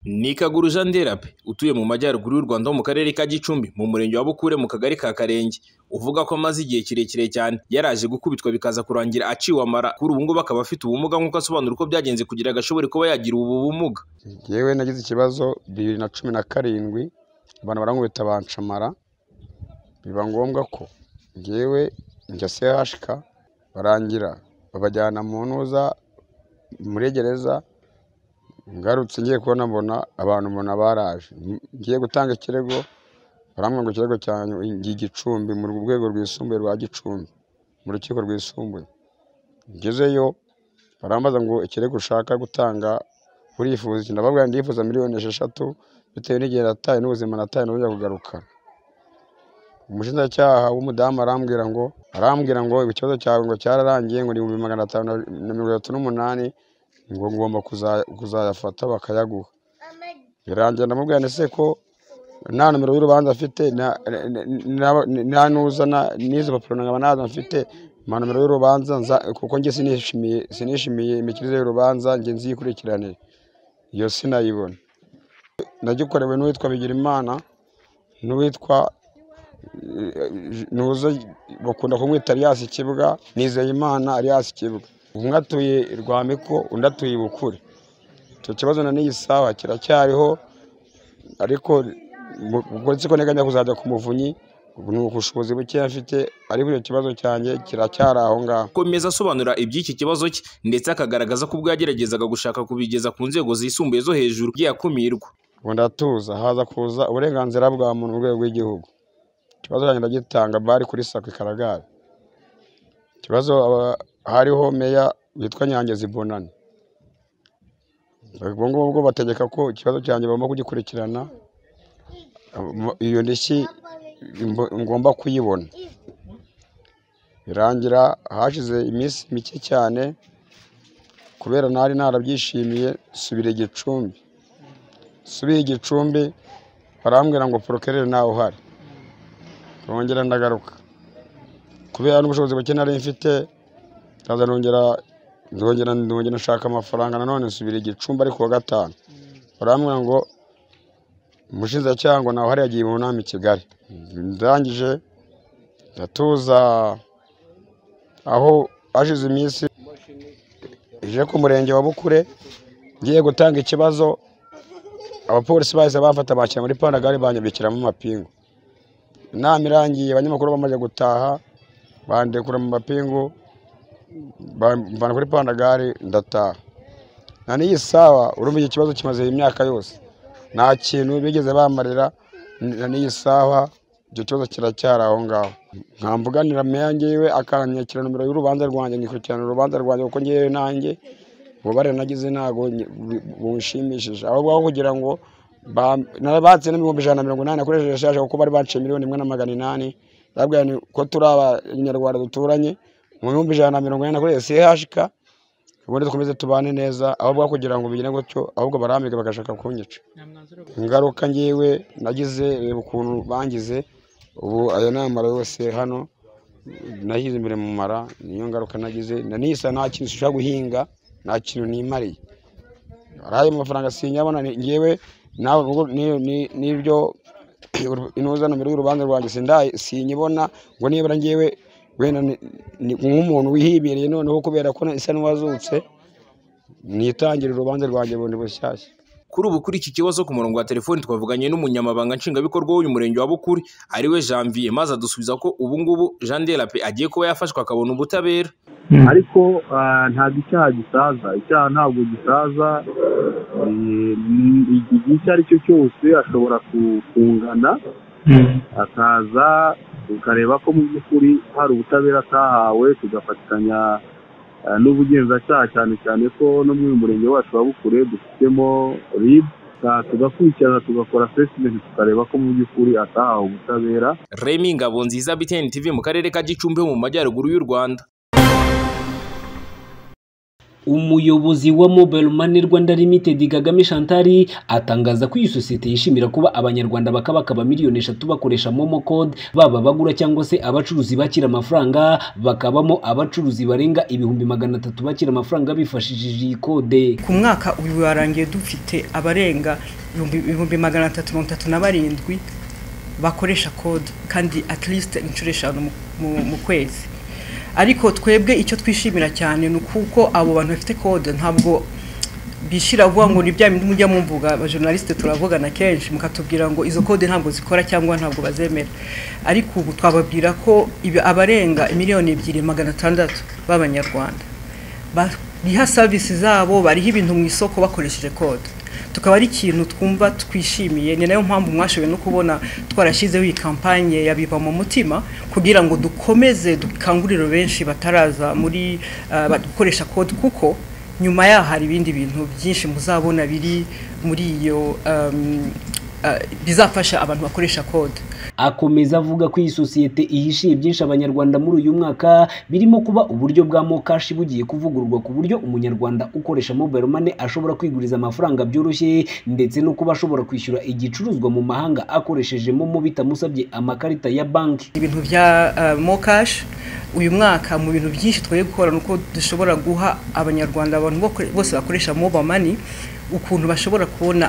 Ni Kaguru Jean Derape utuye mu majyaruguru y'u Rwanda mu karere ka Gicumbi mu murenge wa Bukure mu kagari ka Karenge uvuga ko amaze igihe kirekire cyane yaraje gukubitwa bikaza kurangira aciwe amara kuri ubu ngubu akaba afite ubumuga nk'uko asobanura uko byagenze kugira agashobore kuba yagira ubu bumuga. Yewe nagize ikibazo 2017 abantu barankubita bancamara biba ngombwa ko ngewe njya CHK barangira babajyana mu ntuza muri gereza. Ngarutse ngiye kubona mbona abantu baraje ngiye gutanga ikirego baramwe ngo ikirego cyanyu Gicumbi mu rwego rwisumbuye rwa Gicumbi mu rukiko rwisumbuye. Ngezeyo barambaza ngo ikirego ushaka gutanga urifuza ndababwira ndifuza $6,000,000 bitewe n'igihe nataye n'ubuzima nataye n'ujya kugaruka. Umushinjacyaha w'umudamu arambwira ngo ikibazo cyawe ngo cyararangiye ngo ni 538 ngo ngomba kuzayafata bakayaguha. Birangira ndamubwira nese ko nta numero y'urubanza afite nta nuzana n'izo papuro nkaba nazo mfite nta numero y'urubanza kuko nge sinishimiye imikirize y'urubanza nge nzikurikirane iyo sinayibona. Nagikorewe n'uwitwa Bigirimana n'uwitwa nuzo bakunda kumwita Alias Kibwa Nizeyimana Alias Kibwa. Umwe atuye Rwamiko undi atuye Bukure. Icyo kibazo na n'iyi sawa kiracyariho ariko ubwo siko neganya kuzajya ku Muvunyi n'ubushobozi buke afite ariko icyo kibazo cyanjye kiracyari aho ngaho. Komeza asobanura iby'iki kibazo cye ndetse akagaragaza ko ubwo yageragezaga gushaka kubigeza ku nzego zisumbuye zo hejuru yakumirwa. Ndatuza haza kuza uburenganzira bwa muntu mu rwego rw'igihugu. Ikibazo cyanjye ndagitanga bari kuri sako Karagari. Ikibazo hariho meya witwa Nyangezi Bonani. Ubwo bategeka ko ikibazo cyanjye bagomba kugikurikirana iyo ndishyi ngomba kuyibona. Birangira hashize iminsi mike cyane kubera nari narabyishimiye subire Gicumbi. Subiye Gicumbi barambwira ngo procureur nawe uhari. Nongera ndagaruka kubera n'ubushobozi buke nari mfite ndaza ndongera nshaka amafaranga nanone nsubira Gicumbi ariko wa gatanu barambwira ngo umushinjacyaha ngo nawe hari yagiye mu nama i Kigali. Ndangije ndatuza aho ashize iminsi ije ku murenge wa Bukure ngiye gutanga ikibazo abapolisi bahise bafata bakira muri Pandagari banyabikiramo amapingu. Inama irangiye abanyamakuru bamaze gutaha bandekura mu mapingu bana kuri Pandagari ndataha. Na n'iyi sawa urumva iki kibazo kimaze imyaka yose nta kintu bigeze bamarira. Na n'iyi sawa icyo kibazo kiracyari aho ngaho. Nkamvuganira meya ngewe akanyakira numero y'urubanza rwanjye ngikurikirana urubanza rwanjye kuko ngewe nanjye ububare nagize ntago bunshimishije ahubwo kugira ngo nabatse na 180 akoresheje shaje kuko bari baciye 1,800,000 babwira ko turi abanyarwanda duturanye mu 180 akoresheje CHK ubundi dukomeze tubane neza ahubwo kugira ngo bigire gutyo ahubwo barambika bagashaka kunyica. Ingaruka ngewe nagize reba ukuntu bangize ubu aya namara yose hano nahize imbere mu mara niyo ngaruka nagize nisa nta kintu ushaka guhinga nta kintu nimariye araye amafaranga sinyabona ngewe nawe nibyo inuza numero y'urubanza rwanjye sinyibona ngo nibura ngewe wena nk'umuntu wihibereye noneho kubera ko isa n'uwazutse nitangira urubanza rwanjye bundi bushyashya. Kuri ubu kuri iki kibazo ku murongo wa telefoni twavuganye n'umunyamabanga nshingabikorwa w'uyu murenge wa Bukure ariwe Janvier maze adusubiza ko ubu ngubu Jean Derape agiye kuba yafashwe akabona ubutabera. Ariko ntabwo icyaha gisaza, icyaha ntabwo gisaza. Igihe icyo ari cyo cyose ashobora kungana akaza ukareba ko mu by'ukuri hari ubutabera atahawe tugafatikanya n'ubugenzacyaha cyane ko no mu murenge wacu wa Bukure dufitemo RIB tugakurikirana tugakora assessment tukareba ko mu by'ukuri atahawe ubutabera. Remy Ngabonziza BTN TV mu karere ka Gicumbi mu majyaruguru y'u Rwanda. Umuyobozi wa Mobile Money Rwanda Limited Kagame Chantal atangaza ko iyi sosiyete yishimira kuba abanyarwanda bakaba miliyoni 3 bakoresha Momo Code, baba bagura cyangwa se abacuruzi bakira amafaranga, bakabamo abacuruzi barenga 300 bakira amafaranga bifashishije iyi kode. Ku mwaka uyu warangiye dufite abarenga 337 bakoresha code kandi at least inshuro 5 mu kwezi. Ariko twebwe icyo twishimira cyane nuko abo bantu bafite code ntabwo bishira vuga ngo ni bya bintu mujya mumvuga, aba journaliste turavugana kenshi mukatubwira ngo izo code ntabwo zikora cyangwa ntabwo bazemera. Ariko ubu twababwira ko abarenga 2,600,000 b'abanyarwanda bariha service zabo, bariho ibintu mu isoko bakoresheje code. Tukaba ari ikintu twumva twishimiye, ni nayo mpamvu mwashoboye no kubona twarashyizeho iyi kampanye yabiva mu mutima kugira ngo dukomeze dukangurira benshi bataraza muri bakoresha code, kuko nyuma yaho hari ibindi bintu byinshi muzabona biri muri iyo bizafasha abantu bakoresha code. Akomeza avuga ko iyi sosiyete ihishiye byinshi abanyarwanda muri uyu mwaka, birimo kuba uburyo bwa Mokash bugiye kuvugururwa ku buryo umunyarwanda ukoresha Mobile Money ashobora kwiguriza amafaranga byoroshye, ndetse no kuba ashobora kwishyura igicuruzwa mu mahanga akoresheje Momo bitamusabye amakarita ya banki. Ibintu bya Mokash uyu mwaka mu bintu byinshi twaye gukora nuko dushobora guha abanyarwanda abantu bose bakoresha Mobile Money ukuntu bashobora kubona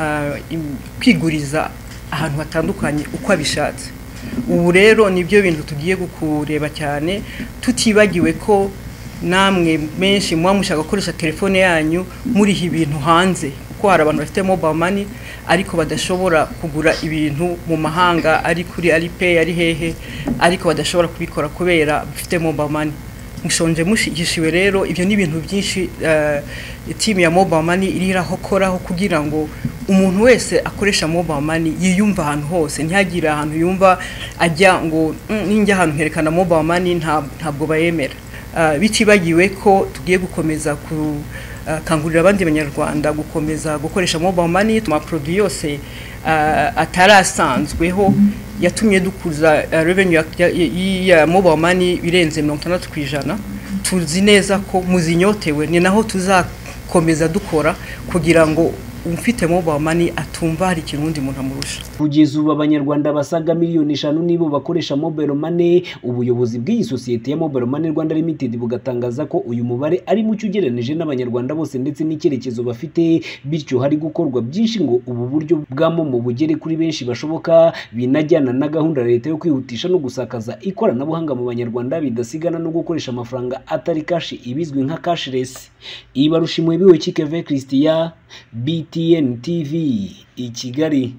kwiguriza ahantu hatandukanye uko abishatse. Ubu rero nibyo bintu tugiye gukureba cyane, tutibagiwe ko namwe menshi mushaka gukoresha telefone yanyu muri ibintu hanze, kuko hari abantu bafite Mobile Money ariko badashobora kugura ibintu mu mahanga, ari kuri Alipay ari hehe, ariko badashobora kubikora kubera bafite Mobile Money. Mushonje mushigishiwe rero, ibyo ni ibintu byinshi team ya Mobile Money iriraho koraho kugira ngo umuntu wese akoresha Mobile Money yiyumva ahantu hose, ntihagira ahantu yumva ajya ngo ninjya ahantu herekana Mobile Money ntabwo bayemera. Bitibagiwe ko tugiye gukomeza kangurira abandi banyarwanda gukomeza gukoresha Mobile Money. Tuma produit yose atarasanzweho yatumye dukuza revenue ya Mobile Money birenze 60%. Tuzi neza ko muzinyotewe, ni naho tuzakomeza dukora kugira ngo umfite Mobile Money atumva hari ikirundi muntu amurusha. Kugeza ubu abanyarwanda basaga miliyoni 5 nibo bakoresha Mobile Money. Ubuyobozi bw'iyi sosiyete ya Mobile Money Rwanda Limited bugatangaza ko uyu mubare ari mucyo ugereranije n'abanyarwanda bose ndetse n'icyerekezo bafite, bityo hari gukorwa byinshi ngo ubu buryo bwa Momo bugere kuri benshi bashoboka, binajyana na gahunda leta yo kwihutisha no gusakaza ikoranabuhanga mu banyarwanda bidasigana no gukoresha amafaranga atari cash ibizwi nka cashless. Ibarushimwe biwe Kikeve Christian, BTN TV i Kigali.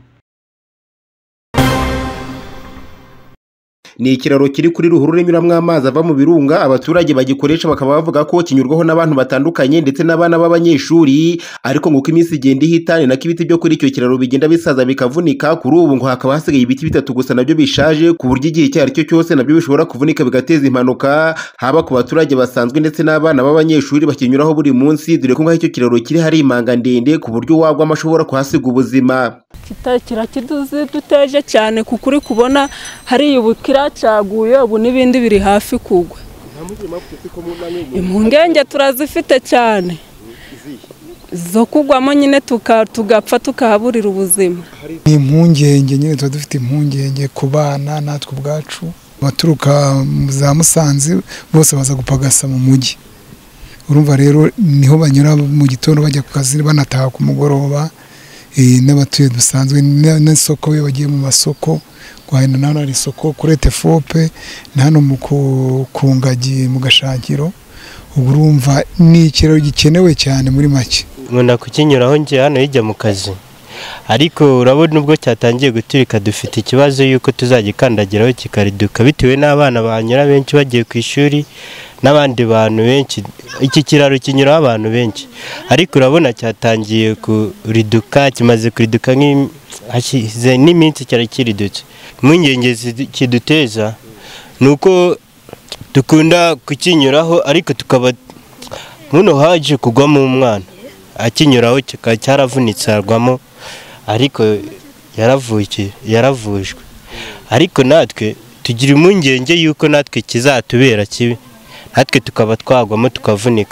Ni ikiraro kiri kuri ruhurura inyuramwo amazi ava mu birunga, abaturage bagikoresha bakaba bavuga ko kinyurwaho n'abantu batandukanye ndetse n'abana b'abanyeshuri, ariko nguko iminsi igenda ihita ni nako ibiti byo kuri icyo kiraro bigenda bisaza bikavunika. Kuri ubu ngo hakaba hasigaye ibiti 3 gusa nabyo bishaje, ku buryo igihe cyari cyo cyose nabyo bishobora kuvunika bigateza impanuka haba ku baturage basanzwe ndetse n'abana b'abanyeshuri bakinyuraho buri munsi, dore ko ngaho icyo kiraro kiri hari imanga ndende ku buryo wagwa amashobora kuhasiga ubuzima. Kirakiduze duteje cyane kukuri kubona hari ubukira caguye ubu n'ibindi biri hafi kugwa. Impungenge turazifite cyane zo kugwamo nyine tugapfa tukahaburira ubuzima. Impungenge nyine tuba dufite impungenge ku bana natwe ubwacu, baturuka za Musanze bose baza gupagasa mu mujyi. Urumva rero niho banyura mu gitondo bajya ku kazi banataha ku mugoroba, n'abatuye dusanzwe n'isoko iyo bagiye mu masoko kwahina nano ari isoko kuri Tefope na hano mu kungagi mu Gashangiro. Urumva ni ikiraro gikenewe cyane muri make. Nkunda kukinyuraho nje hano yijya mu kazi, ariko urabona ubwo cyatangiye guturika dufite ikibazo yuko tuzagikandagiraho kikariduka bitewe n'abana banyura benshi bagiye ku ishuri n'abandi bantu benshi. Iki kiraro kinyuraho abantu benshi, ariko urabona cyatangiye kuriduka, kimaze kuriduka hashize n'iminsi cyari kiridutse. Impungenge kiduteza nuko dukunda kukinyuraho, ariko tukaba muno haje kugwamo umwana akinyuraho cyaravunitse arwamo, ariko yaravujwe. Ariko natwe tugira impungenge yuko natwe kizatubera kibi, natwe tukaba twagwamo tukavunika.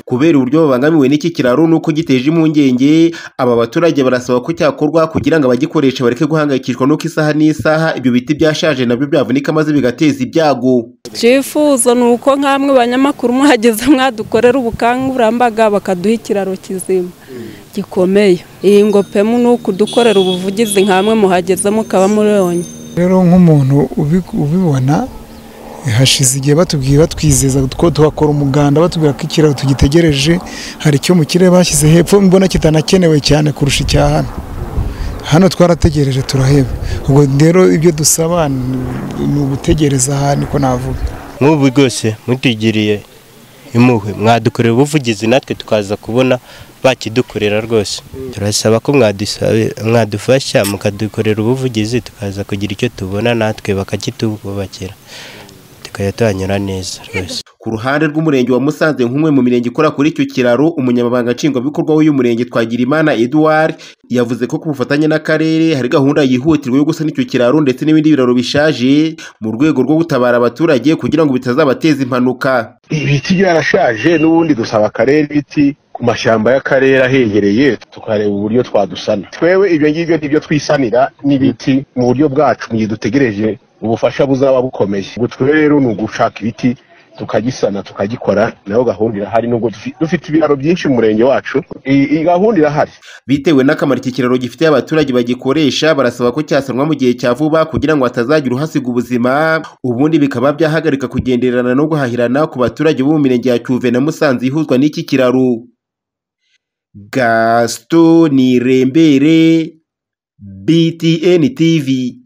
kubera uburyo babangamiwe n'iki kiraro nuko giteje impungenge. Aba baturage barasaba ko cyakorwa kugira ngo abagikoresha bareke guhangayikishwa nuko isaha n'isaha ibyo biti byashaje nabyo byavunika maze bigateza ibyago. Cyifuzo ni uko nk'amwe banyamakuru muhageze mwadukorera ubukangurambaga bakaduha ikiraro kizima gikomeye. Iyi ngo pemu ni ukudukorera ubuvugizi nk'amwe muhageze mukaba muribonye. Rero nk'umuntu ubibona hashize igihe batubwiye batwizeza ko tuhakora umuganda batubwira ko ikiraro tugitegereje hari icyo mu kirere bashyize hepfo mbona kitanakenewe cyane kurusha icya hano twarategereje turaheba. Ubwo rero ibyo dusaba ni ugutegereza aha niko navuga. Nk'ubu rwose mutugiriye impuhwe mwadukorera ubuvugizi natwe tukaza kubona bakidukorera rwose. Turasaba ko mwadufasha mukadukorera ubuvugizi tukaza kugira icyo tubona natwe bakakitubakira tukajya tuhanyura neza rwose. Ku ruhande rw'umurenge wa Musanze nk'umwe mu mirenge ikora kuri icyo kiraro, umunyamabanga nshingwabikorwa w'uyu murenge Twagirimana Edouard yavuze ko ku bufatanye n'akarere hari gahunda yihutirwa yo gusana icyo kiraro ndetse n'ibindi biraro bishaje mu rwego rwo gutabara abaturage kugira ngo bitazabateza impanuka. Ibiti byarashaje n'ubundi dusaba akarere ibiti ku mashyamba y'akarere ahegereye tukareba uburyo twadusana. Twewe ibyo ngibyo nibyo twisanira n'ibiti mu buryo bwacu mu gihe dutegereje ubufasha buzaba bukomeye. Ubwo twe rero ni ugushaka ibiti tukagisana tukagikora, nayo gahunda irahari nubwo dufite ibiraro byinshi mu murenge wacu. Iyi gahunda irahari. Bitewe n'akamaro iki kiraro gifitiye abaturage bagikoresha, barasaba ko cyasanwa mu gihe cya vuba kugira ngo hatazagira uhasiga ubuzima, ubundi bikaba byahagarika kugenderana no guhahirana ku baturage bo mu mirenge ya Cyuve na Musanze ihuzwa n'iki kiraro. Gaston Nirembere, BTN TV.